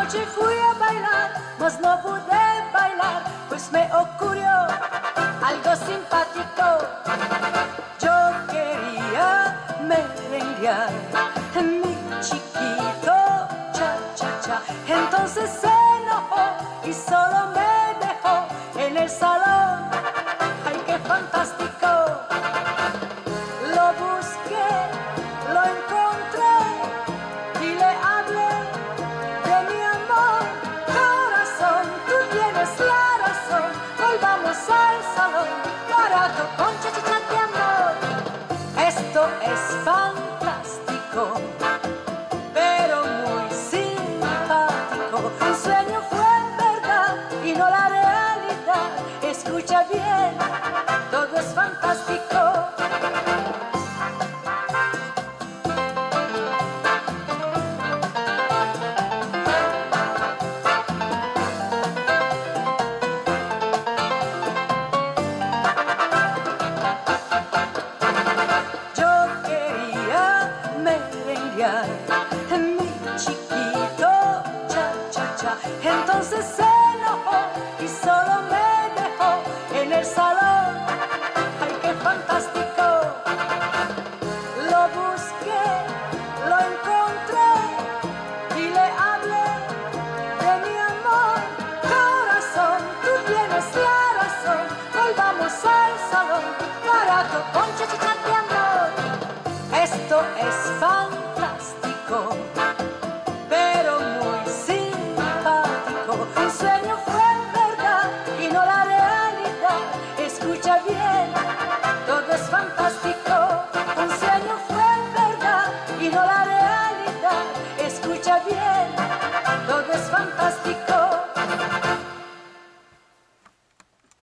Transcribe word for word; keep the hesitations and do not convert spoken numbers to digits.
Anoche fui a bailar, mas no pude bailar, pues me ocurrió algo simpático. Yo quería merenguear mi chiquito cha cha cha. Entonces se enojó y solo me dejó en el salón. ¡Ay, qué fantástico! Lo busqué, lo encontré y le hablé de mi amor. Corazón, tú tienes la razón, volvamos al salón para con cha cha cha de amor. Esto es fantástico, pero muy simpático. Un sueño fue verdad y no la realidad. Escucha bien, todo es fantástico. Yo quería merenguear mi chiquito cha cha cha. Entonces se enojó y solo me dejó en el salón. ¡Ay, qué fantástico! Lo busqué, lo encontré y le hablé de mi amor. Corazón, tú tienes la razón, volvamos al salón para con cha cha cha de amor. Esto es fantástico, pero muy simpático. Un sueño fue verdad y no la realidad. Escucha bien,